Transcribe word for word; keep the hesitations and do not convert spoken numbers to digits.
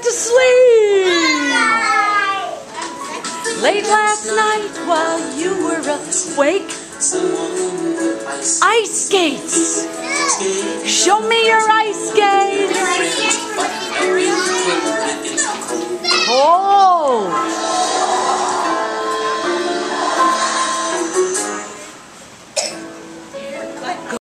to sleep. Late last night while you were awake, ice skates. Show me your ice skates.